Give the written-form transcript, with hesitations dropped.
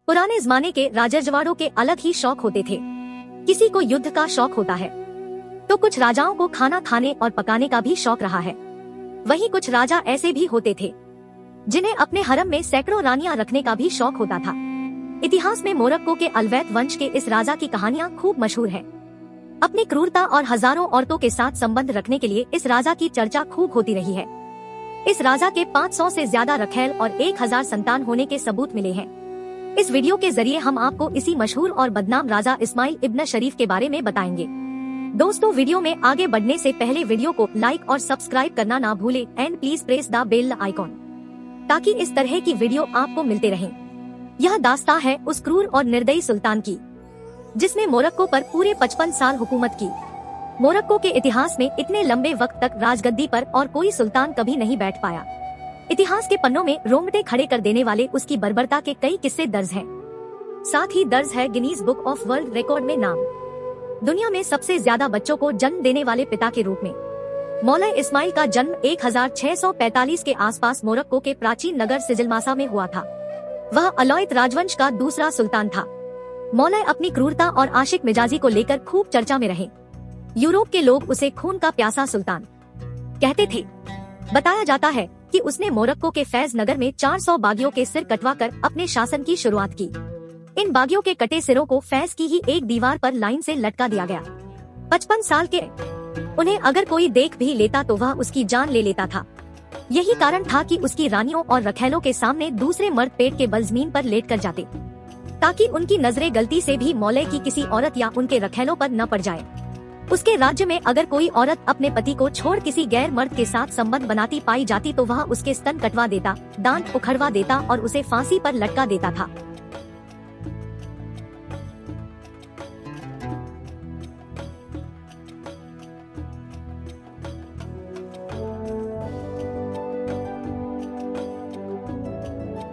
पुराने जमाने के राजरजवाड़ों के अलग ही शौक होते थे। किसी को युद्ध का शौक होता है, तो कुछ राजाओं को खाना खाने और पकाने का भी शौक रहा है। वहीं कुछ राजा ऐसे भी होते थे जिन्हें अपने हरम में सैकड़ों रानियां रखने का भी शौक होता था। इतिहास में मोरक्को के अल्वैत वंश के इस राजा की कहानियां खूब मशहूर है। अपनी क्रूरता और हजारों औरतों के साथ संबंध रखने के लिए इस राजा की चर्चा खूब होती रही है। इस राजा के 500 से ज्यादा रखैल और 1000 संतान होने के सबूत मिले हैं। इस वीडियो के जरिए हम आपको इसी मशहूर और बदनाम राजा इस्माइल इब्न शरीफ के बारे में बताएंगे। दोस्तों, वीडियो में आगे बढ़ने से पहले वीडियो को लाइक और सब्सक्राइब करना ना भूले and please press the bell icon, ताकि इस तरह की वीडियो आपको मिलते रहें। यह दास्तां है उस क्रूर और निर्दयी सुल्तान की जिसने मोरक्को पर पूरे 55 साल हुकूमत की। मोरक्को के इतिहास में इतने लंबे वक्त तक राजगद्दी पर और कोई सुल्तान कभी नहीं बैठ पाया। इतिहास के पन्नों में रोंगटे खड़े कर देने वाले उसकी बर्बरता के कई किस्से दर्ज हैं। साथ ही दर्ज है Guinness book of world record में नाम, दुनिया में सबसे ज्यादा बच्चों को जन्म देने वाले पिता के रूप में। मौला इस्माइल का जन्म 1645 के आसपास मोरक्को के प्राचीन नगर सिजिलमासा में हुआ था। वह अलौइत राजवंश का दूसरा सुल्तान था। मौला अपनी क्रूरता और आशिक मिजाजी को लेकर खूब चर्चा में रहे। यूरोप के लोग उसे खून का प्यासा सुल्तान कहते थे। बताया जाता है कि उसने मोरक्को के फैज नगर में 400 बागियों के सिर कटवाकर अपने शासन की शुरुआत की। इन बागियों के कटे सिरों को फैज की ही एक दीवार पर लाइन से लटका दिया गया। 55 साल के उन्हें अगर कोई देख भी लेता तो वह उसकी जान ले लेता था। यही कारण था कि उसकी रानियों और रखैलों के सामने दूसरे मर्द पेट के बल जमीन पर लेट कर जाते, ताकि उनकी नजरें गलती से भी मौले की किसी औरत या उनके रखैलों पर न पड़ जाए। उसके राज्य में अगर कोई औरत अपने पति को छोड़ किसी गैर मर्द के साथ संबंध बनाती पाई जाती तो वह उसके स्तन कटवा देता, दांत उखड़वा देता और उसे फांसी पर लटका देता था।